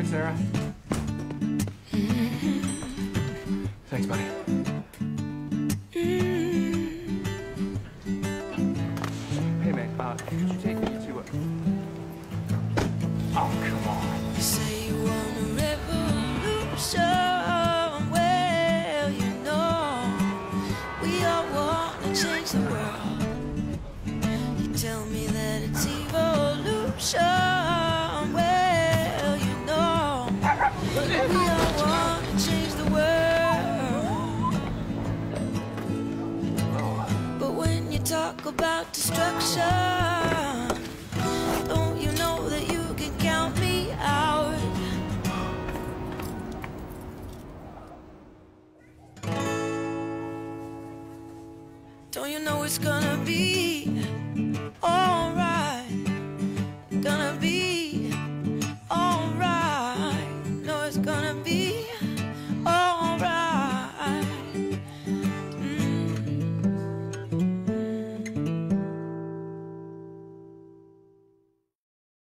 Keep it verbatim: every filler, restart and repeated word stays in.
Sarah. Thanks, buddy. Hey, man, uh, could you take me to a... Oh, come on. You say you want a revolution. Well, you know, we all want to change the world. You tell me that it's evolution. Well, you know, we all want to change the world. But when you talk about destruction, don't you know that you can count me out? Don't you know it's gonna be